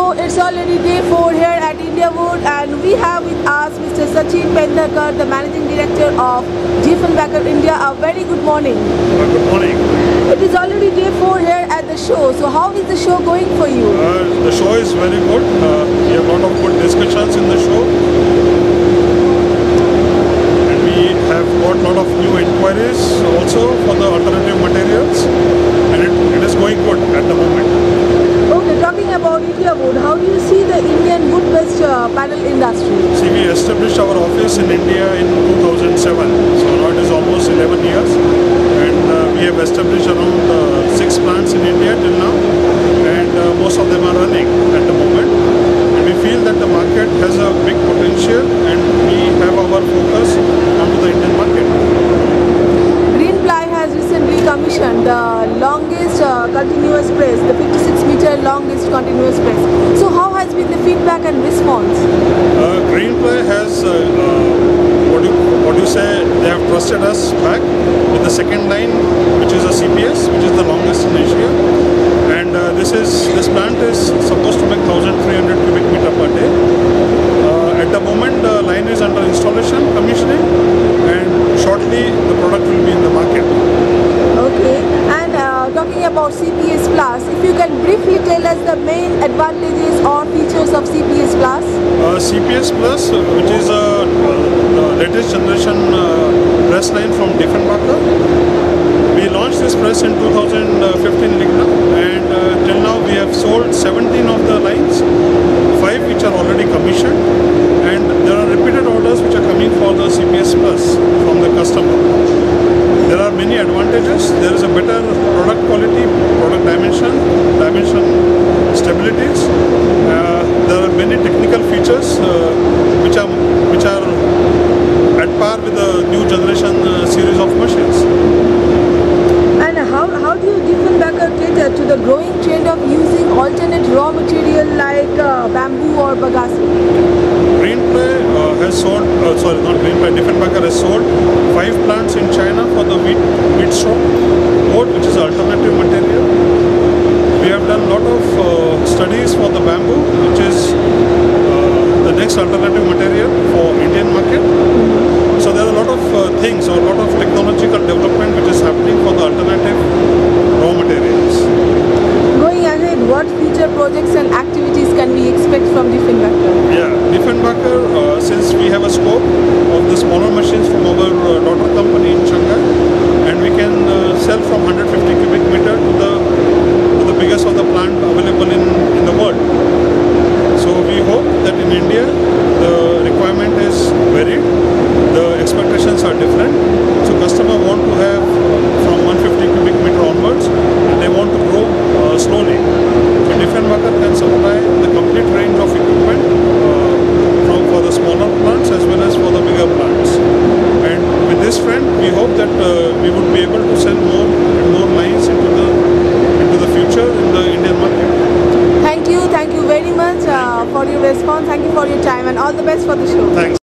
So it's already day 4 here at Indiawood, and we have with us Mr. Sachin Pendharkar, the Managing Director of Dieffenbacher India. A very good morning. Good morning. It is already day 4 here at the show. So how is the show going for you? The show is very good. We have a lot of good discussions in the show. And we have got a lot of new inquiries also for the alternative materials. And it is going good at the moment. Okay, talking about Indiawood, how do you see the Indian wood-based panel industry? See, we established our office in India in 2007. So now it is almost 11 years. And we have established around 6 plants in India till now. And most of them are running at the moment. And we feel that the market has a big potential, and we have our focus onto the Indian market. Greenply has recently commissioned the longest continuous press, the 56-meter longest continuous press. So how has been the feedback and response? Greenply has, what do you say, they have trusted us back with the second line, which is a CPS, which is the longest in Asia. And this plant is supposed to make 1,300 cubic meter per day. At the moment, the line is under installation, commissioning, and shortly the product will be in the market. Okay, and talking about CPS Plus, if you can briefly tell us the main advantages or features of CPS Plus? CPS Plus, which is the latest generation press line from Dieffenbacher. We launched this press in 2015 Ligna, and till now we have sold 17 of the lines, 5 which are already commissioned, and there are repeated orders which are coming for the CPS Plus from the customer. There are many advantages. There is a better product quality, product dimension stabilities. There are many technical features which are at par with the new generation series of machines. And how do you Dieffenbacher cater to the growing trend of using alternate raw material like bamboo or bagasse? Greenply has sold, Dieffenbacher has sold 5 plants in China for the wheat straw board, which is alternative material. We have done a lot of studies for the bamboo, which is the next alternative material for Indian market. So there are a lot of things, or a lot of technological development which is happening for the alternative raw materials. Going ahead, what future projects and activities can we expect from Dieffenbacher? Yeah, Dieffenbacher, since we have a scope of the smaller machines from our daughter company in Shanghai, and we can sell from 150 cubic meter to the biggest of the plant available in the world. So we hope that in India the requirement is varied, the expectations are different. So customers want to have from 150 cubic meter onwards, and they want to grow slowly. So Dieffenbacher can supply the complete range of equipment for the smaller plants as well as for the bigger plants. And with this trend, we hope that we would be able to sell more and more lines into the future in the Indian market. Thank you very much for your response. Thank you for your time, and all the best for the show. Thanks.